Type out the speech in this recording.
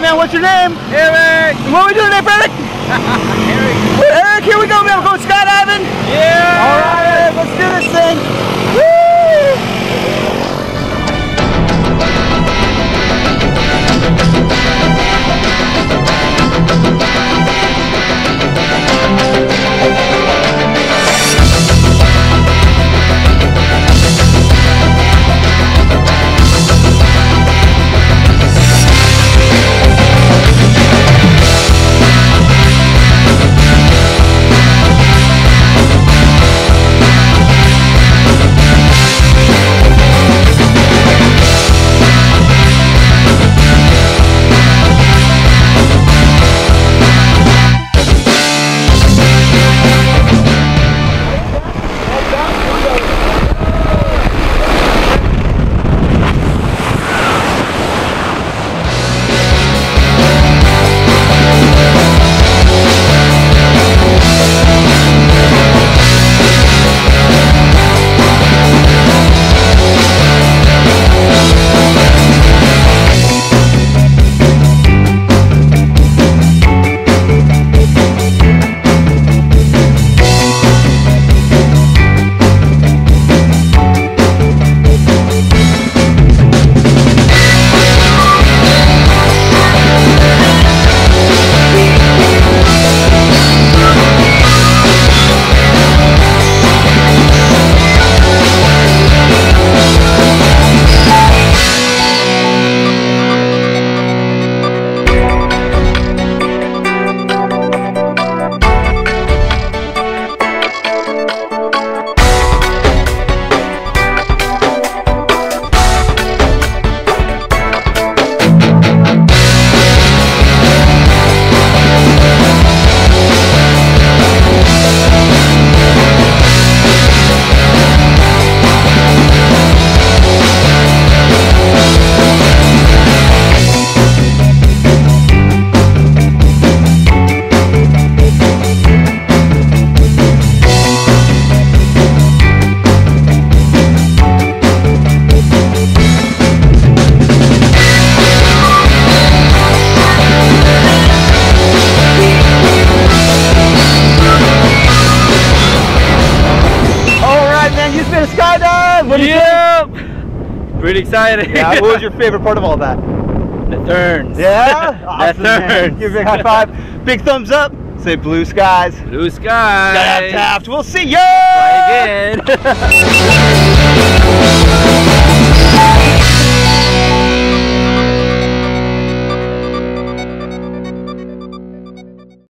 man, what's your name? Eric! What are we doing today, Fedreick? Eric, here we go, man. We're going skydiving. Yeah! Alright, let's do this thing. Woo! Pretty excited. Yeah, what was your favorite part of all that? The turns. Yeah? Awesome, the turns. Give me a high five. Big thumbs up. Say blue skies. Blue skies. Skydive Taft. We'll see ya! Try again.